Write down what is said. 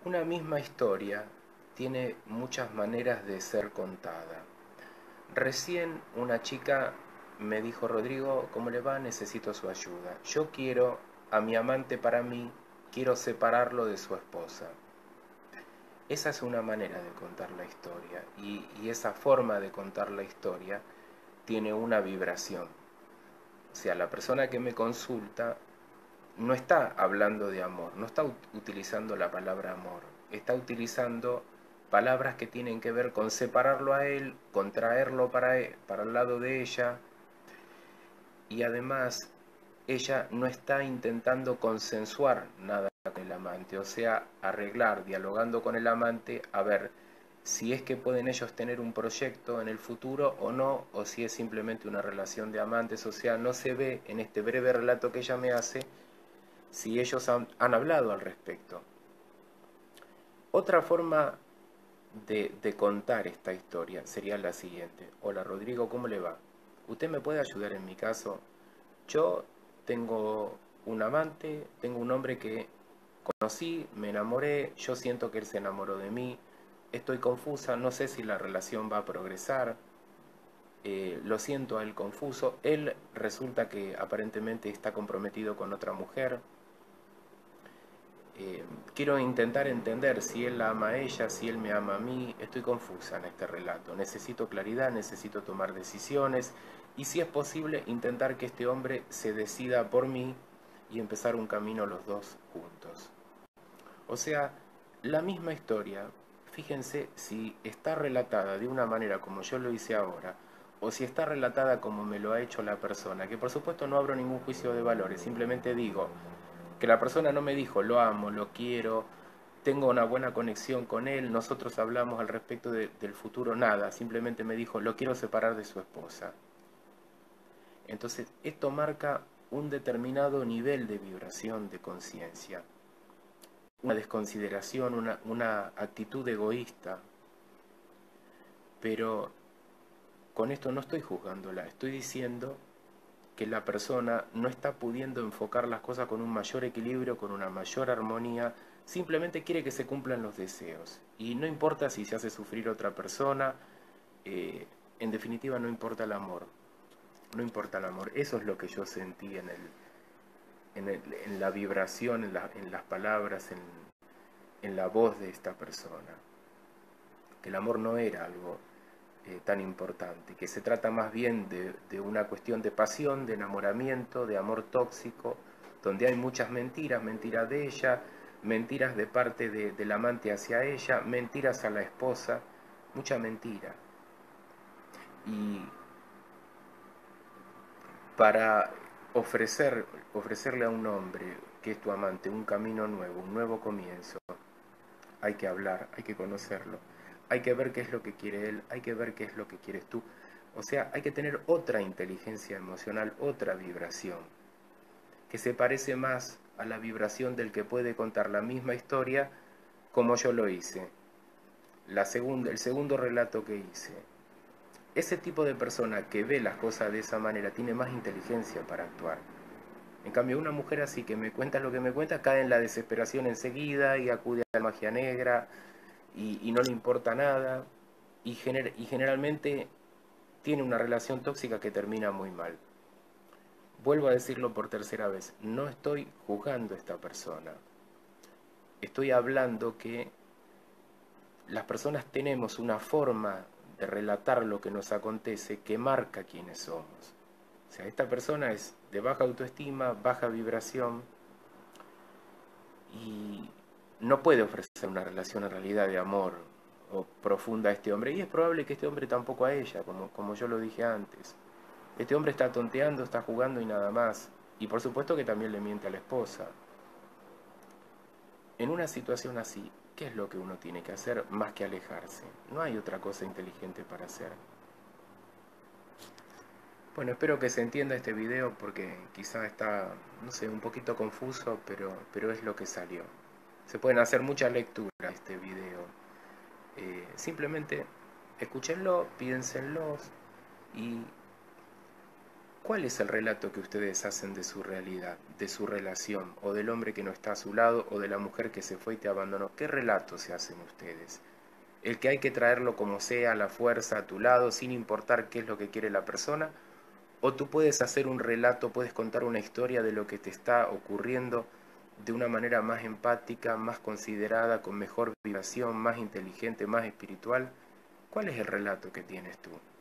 Una misma historia tiene muchas maneras de ser contada. Recién una chica me dijo: Rodrigo, ¿cómo le va? Necesito su ayuda. Yo quiero a mi amante para mí, quiero separarlo de su esposa. Esa es una manera de contar la historia y esa forma de contar la historia tiene una vibración. O sea, la persona que me consulta no está hablando de amor, no está utilizando la palabra amor, está utilizando palabras que tienen que ver con separarlo a él, con traerlo para el lado de ella, y además ella no está intentando consensuar nada con el amante, o sea, arreglar, dialogando con el amante, a ver si es que pueden ellos tener un proyecto en el futuro o no, o si es simplemente una relación de amantes. O sea, no se ve en este breve relato que ella me hace si ellos han hablado al respecto. Otra forma de contar esta historia sería la siguiente. Hola Rodrigo, ¿cómo le va? ¿Usted me puede ayudar en mi caso? Yo tengo un amante, tengo un hombre que conocí, me enamoré, yo siento que él se enamoró de mí, estoy confusa, no sé si la relación va a progresar, lo siento a él confuso, él resulta que aparentemente está comprometido con otra mujer. Eh, Quiero intentar entender si él la ama a ella, si él me ama a mí. Estoy confusa en este relato. Necesito claridad, necesito tomar decisiones y, si es posible, intentar que este hombre se decida por mí y empezar un camino los dos juntos. O sea, la misma historia, fíjense si está relatada de una manera como yo lo hice ahora, o si está relatada como me lo ha hecho la persona, que por supuesto no abro ningún juicio de valores, simplemente digo que la persona no me dijo lo amo, lo quiero, tengo una buena conexión con él, nosotros hablamos al respecto del futuro, nada, simplemente me dijo lo quiero separar de su esposa. Entonces, esto marca un determinado nivel de vibración de conciencia, una desconsideración, una actitud egoísta, pero con esto no estoy juzgándola, estoy diciendo que la persona no está pudiendo enfocar las cosas con un mayor equilibrio, con una mayor armonía, simplemente quiere que se cumplan los deseos. Y no importa si se hace sufrir otra persona, eh, en definitiva no importa el amor, no importa el amor. Eso es lo que yo sentí en la vibración, en las palabras, en la voz de esta persona. Que el amor no era algo tan importante, que se trata más bien de una cuestión de pasión, de enamoramiento, de amor tóxico, donde hay muchas mentiras, mentiras de ella, mentiras de parte del amante hacia ella, mentiras a la esposa, mucha mentira. Y para ofrecerle a un hombre que es tu amante un camino nuevo, un nuevo comienzo, hay que hablar, hay que conocerlo, hay que ver qué es lo que quiere él, hay que ver qué es lo que quieres tú. O sea, hay que tener otra inteligencia emocional, otra vibración, que se parece más a la vibración del que puede contar la misma historia como yo lo hice. El segundo relato que hice. Ese tipo de persona que ve las cosas de esa manera tiene más inteligencia para actuar. En cambio, una mujer así que me cuenta lo que me cuenta cae en la desesperación enseguida y acude a la magia negra y no le importa nada y generalmente tiene una relación tóxica que termina muy mal. Vuelvo a decirlo por tercera vez, no estoy juzgando a esta persona, estoy hablando que las personas tenemos una forma de relatar lo que nos acontece que marca quiénes somos. O sea, esta persona es de baja autoestima, baja vibración y no puede ofrecer una relación en realidad de amor o profunda a este hombre. Y es probable que este hombre tampoco a ella, como yo lo dije antes. Este hombre está tonteando, está jugando y nada más. Y por supuesto que también le miente a la esposa. En una situación así, ¿qué es lo que uno tiene que hacer más que alejarse? No hay otra cosa inteligente para hacer. Bueno, espero que se entienda este video porque quizá está, no sé, un poquito confuso, pero es lo que salió. Se pueden hacer muchas lecturas de este video. Simplemente escúchenlo, piénsenlo y ¿Cuál es el relato que ustedes hacen de su realidad, de su relación, o del hombre que no está a su lado, o de la mujer que se fue y te abandonó? ¿Qué relato se hacen ustedes? ¿El que hay que traerlo como sea, a la fuerza, a tu lado, sin importar qué es lo que quiere la persona? ¿O tú puedes hacer un relato, puedes contar una historia de lo que te está ocurriendo de una manera más empática, más considerada, con mejor vibración, más inteligente, más espiritual? ¿Cuál es el relato que tienes tú?